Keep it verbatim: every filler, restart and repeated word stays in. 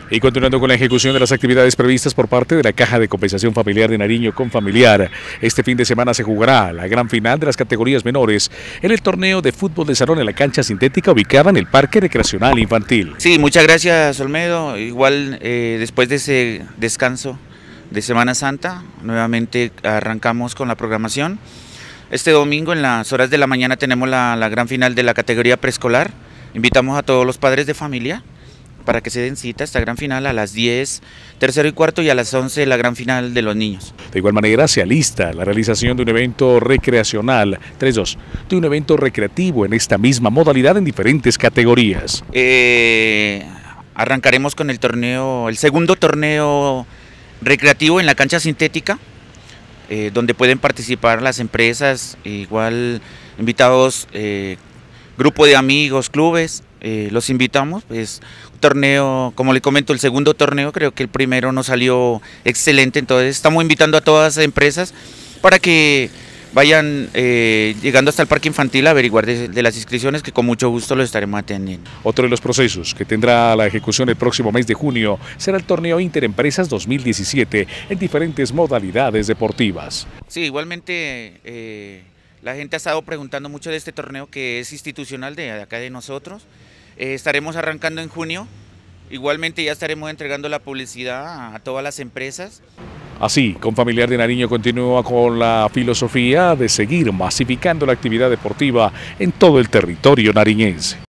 Y continuando con la ejecución de las actividades previstas por parte de la Caja de Compensación Familiar de Nariño Confamiliar, este fin de semana se jugará la gran final de las categorías menores en el torneo de fútbol de salón en la cancha sintética ubicada en el Parque Recreacional Infantil. Sí, muchas gracias, Olmedo. Igual eh, después de ese descanso de Semana Santa, nuevamente arrancamos con la programación. Este domingo en las horas de la mañana tenemos la, la gran final de la categoría preescolar. Invitamos a todos los padres de familia para que se den cita a esta gran final a las diez, tercero y cuarto, y a las once la gran final de los niños. De igual manera se alista la realización de un evento recreacional, tres dos, de un evento recreativo en esta misma modalidad en diferentes categorías. Eh, arrancaremos con el torneo, el segundo torneo recreativo en la cancha sintética, eh, donde pueden participar las empresas, igual invitados, eh, grupo de amigos, clubes. Eh, los invitamos, es un torneo, como le comento, el segundo torneo, creo que el primero nos salió excelente, entonces estamos invitando a todas las empresas para que vayan eh, llegando hasta el parque infantil a averiguar de, de las inscripciones, que con mucho gusto lo estaremos atendiendo. Otro de los procesos que tendrá la ejecución el próximo mes de junio será el torneo Interempresas dos mil diecisiete en diferentes modalidades deportivas. Sí, igualmente eh, la gente ha estado preguntando mucho de este torneo que es institucional de acá de nosotros. Eh, estaremos arrancando en junio, igualmente ya estaremos entregando la publicidad a, a todas las empresas. Así, Confamiliar de Nariño continúa con la filosofía de seguir masificando la actividad deportiva en todo el territorio nariñense.